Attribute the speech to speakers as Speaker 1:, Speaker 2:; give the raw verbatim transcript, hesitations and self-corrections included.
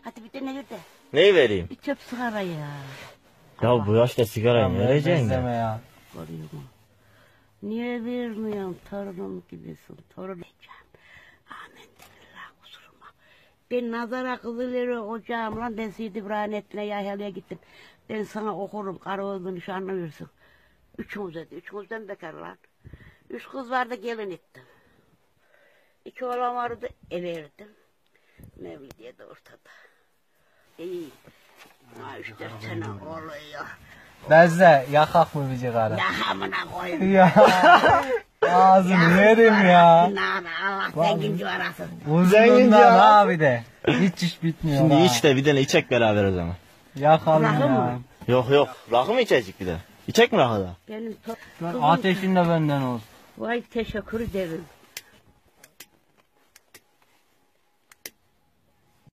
Speaker 1: Hadi bir de ne de.
Speaker 2: Neyi vereyim?
Speaker 1: Bir çöp sigara ya.
Speaker 2: Ya bu yaşta sigarayı ne vereceksin ya?
Speaker 3: ya.
Speaker 1: Görüyorum. Niye vermiyorsun torunum gibisin torunum. Amin billah kusuruma. Ben nazara kızılırı ocağım lan ben Sidi Brahnet'ine Yahyalı'ya gittim. Ben sana okurum karı olduğunu nişanlı versin. Üçümüz dedi. Üçümüzden bekar lan. Üç kız vardı gelin ettim. İki oğlan vardı everdim. Mevlidiye de ortada. İyi. Ha üç dört sene oluyor.
Speaker 3: Bezle yakak mı bizi karı?
Speaker 1: Yakamına koyayım.
Speaker 3: Ya ağzını yerim ya.
Speaker 1: Allah zenginci arasın.
Speaker 3: Uzunluğundan abi de. Hiç iş bitmiyor.
Speaker 2: Şimdi
Speaker 3: ha.
Speaker 2: iç de bir tane içek beraber o zaman.
Speaker 3: Yakalım
Speaker 1: Rakı
Speaker 3: ya.
Speaker 1: mı?
Speaker 2: Yok yok. Rakı mı içecek bir de? İçek mi rakı da?
Speaker 1: Benim to-
Speaker 3: Ateşin de benden olsun.
Speaker 1: Vay teşekkür ederim.